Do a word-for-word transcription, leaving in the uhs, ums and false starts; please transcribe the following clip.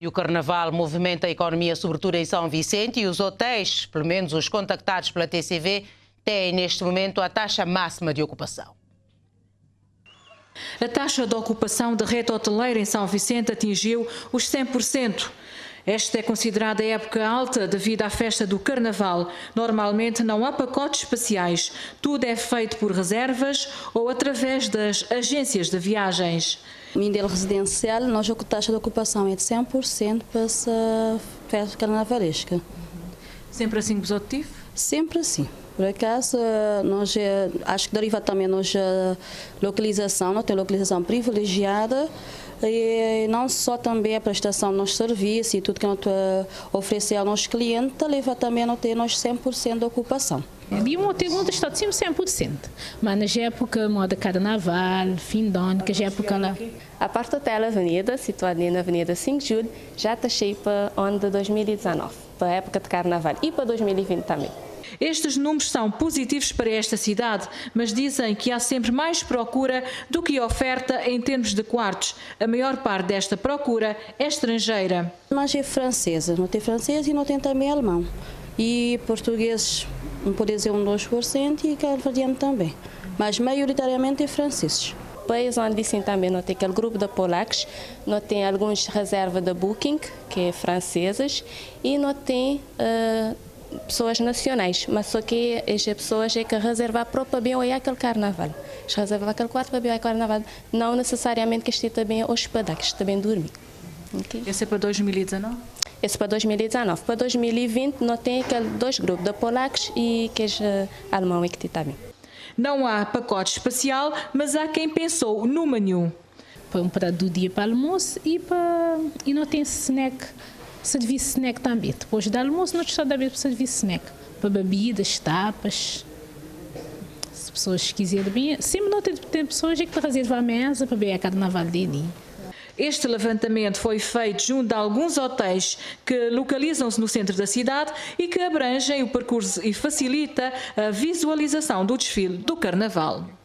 E o Carnaval movimenta a economia, sobretudo em São Vicente, e os hotéis, pelo menos os contactados pela T C V, têm neste momento a taxa máxima de ocupação. A taxa de ocupação da rede hoteleira em São Vicente atingiu os cem por cento. Esta é considerada a época alta devido à festa do Carnaval. Normalmente não há pacotes especiais. Tudo é feito por reservas ou através das agências de viagens. No modelo residencial, nós a taxa de ocupação é de cem por cento para essa festa carnavalesca. Sempre assim positivo? Sempre assim. Por acaso, nós, acho que deriva também nós a localização, não tem localização privilegiada, e não só também a prestação do nosso serviço e tudo que nós oferecemos ao nosso cliente, leva também a ter nós cem por cento de ocupação. E um hotel onde está sempre cem por cento, mas na época, moda carnaval, fim de ano, que é a época lá. A parte do Hotel Avenida, situada na Avenida cinco de Julho, já está cheia para o ano de dois mil e dezenove, para a época de carnaval e para dois mil e vinte também. Estes números são positivos para esta cidade, mas dizem que há sempre mais procura do que oferta em termos de quartos. A maior parte desta procura é estrangeira. Mas é francesa, não tem francês e não tem também alemão. E portugueses, não pode dizer um dois por cento e cabo-verdiano também. Mas maioritariamente é franceses. País onde dizem também não tem aquele grupo de polacos, não tem alguns reservas de booking, que é francesas, e não tem uh, pessoas nacionais, mas só que as pessoas é que reservar para bem ou é aquele carnaval. Se reservar aquele quarto para bem ou é carnaval, não necessariamente que esteja bem hospedado, que esteja bem dormir. Okay? Esse é para dois mil e dezenove? Esse é para dois mil e dezenove. Para dois mil e vinte não tem aquele dois grupos de polacos e que é alemão e que está bem. Não há pacote especial, mas há quem pensou no menu. Põe um prato do dia para almoço e, para... e não tem snack, serviço snack também. Depois do almoço não está também para serviço snack, para bebidas, tapas. Se pessoas quiserem bem, sempre não tem, tem pessoas que reservam a mesa para ver a carnaval dele. Este levantamento foi feito junto a alguns hotéis que localizam-se no centro da cidade e que abrangem o percurso e facilita a visualização do desfile do Carnaval.